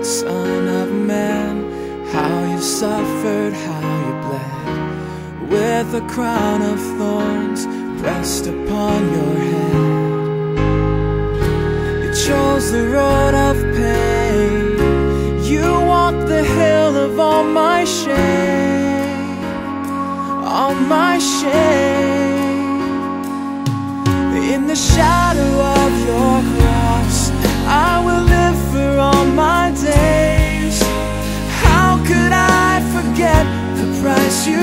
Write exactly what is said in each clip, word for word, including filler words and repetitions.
Son of Man, how you suffered, how you bled, with a crown of thorns pressed upon your head. You chose the road of pain, you walked the hill of all my shame, all my shame. In the shadow of your cross, I will live for all my days. How could I forget the price you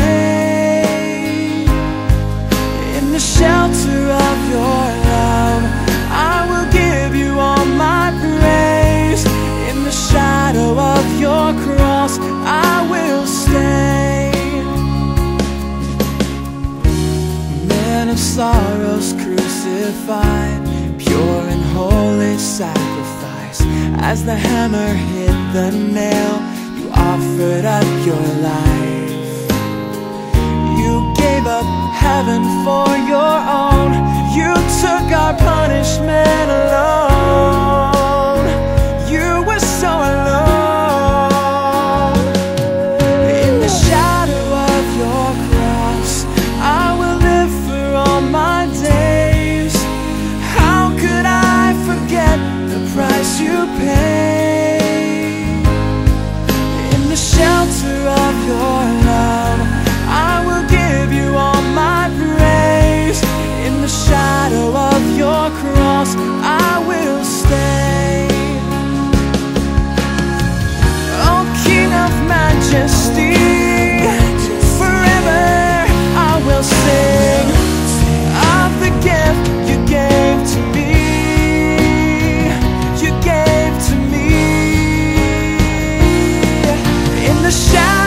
paid? In the shelter of your love, I will give you all my praise. In the shadow of your cross, I will stay. Man of sorrows crucified, pure and holy sacrifice. As the hammer hit the nail, you offered up your life. You gave up heaven for your own. You took our punishment alone. You were so alone. In the shadow of your cross, I will live for all my days. How could I forget the price you paid? In the shelter of your love, I will give you all my praise. In the shadow of your cross, I will stay. Oh, King of Majesty, forever I will sing of the gift you gave to me. You gave to me. In the shadow